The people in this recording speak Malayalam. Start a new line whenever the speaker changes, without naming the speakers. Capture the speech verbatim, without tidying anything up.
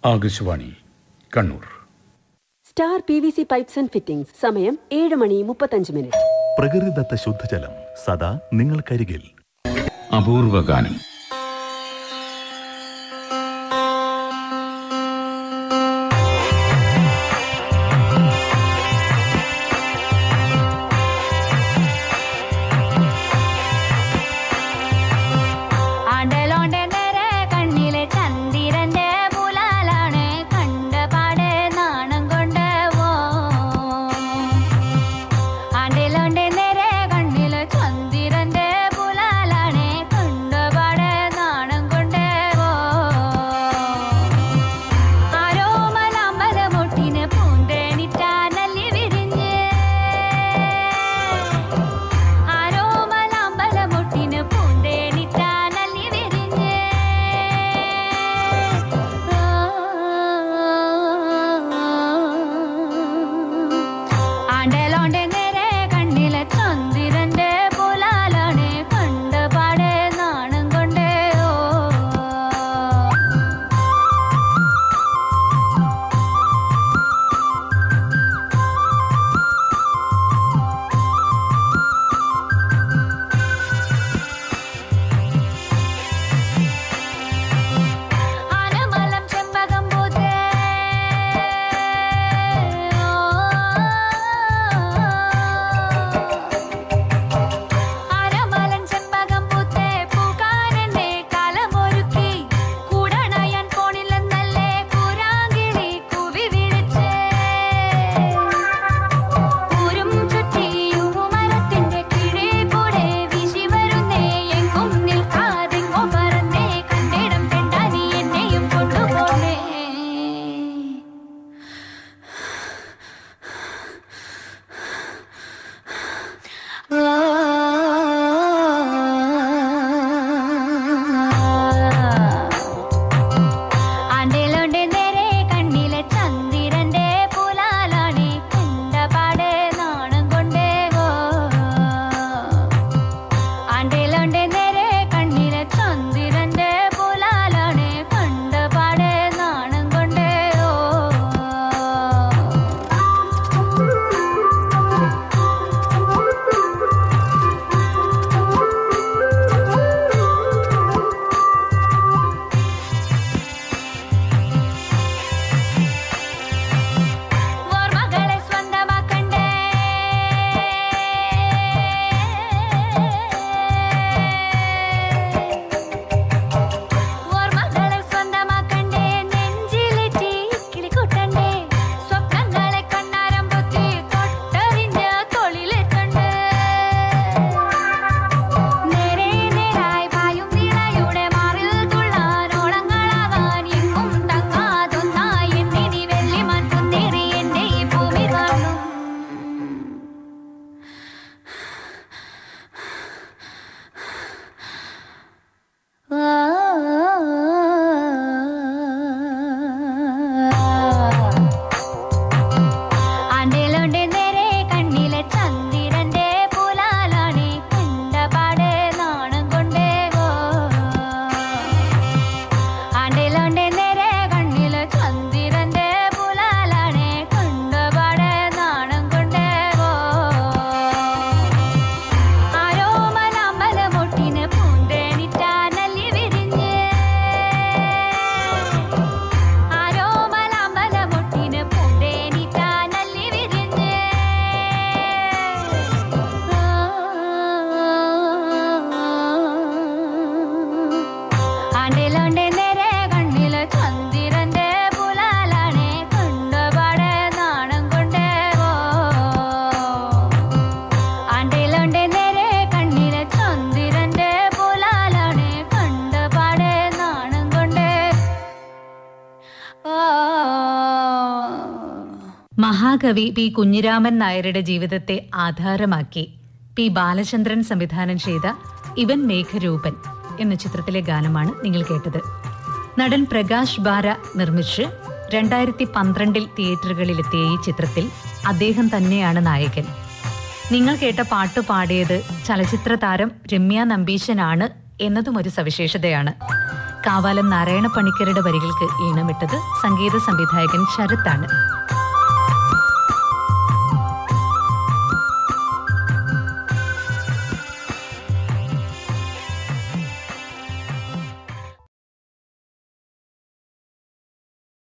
Akashvani Kannur.
Star P V C pipes and fittings. സമയം ഏഴ് മണി മുപ്പത്തഞ്ച് മിനിറ്റ്.
പ്രകൃതിദത്ത ശുദ്ധജലം സദാ നിങ്ങൾക്കരികിൽ.
അപൂർവഗാനം.
മഹാകവി പി കുഞ്ഞിരാമൻ നായരുടെ ജീവിതത്തെ ആധാരമാക്കി പി ബാലചന്ദ്രൻ സംവിധാനം ചെയ്ത ഇവൻ മേഘരൂപൻ എന്ന ചിത്രത്തിലെ ഗാനമാണ് നിങ്ങൾ കേട്ടത്. നടൻ പ്രകാശ് ബാര നിർമ്മിച്ച് രണ്ടായിരത്തി പന്ത്രണ്ടിൽ തിയേറ്ററുകളിലെത്തിയ ഈ ചിത്രത്തിൽ അദ്ദേഹം തന്നെയാണ് നായകൻ. നിങ്ങൾ കേട്ട പാട്ട് പാടിയത് ചലച്ചിത്ര താരം രമ്യ നമ്പീശനാണ് എന്നതും ഒരു സവിശേഷതയാണ്. കാവാലം നാരായണ പണിക്കരുടെ വരികൾക്ക് ഈണമിട്ടത് സംഗീത സംവിധായകൻ ശരത്താണ്.